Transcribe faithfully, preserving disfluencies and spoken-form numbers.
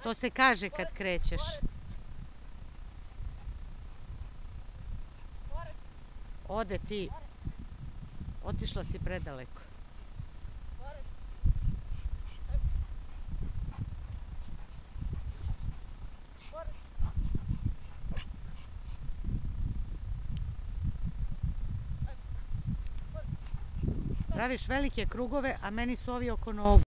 To se kaže kad krećeš. Ode ti. Otišla si predaleko. Praviš velike krugove, a meni su ovi oko nogu.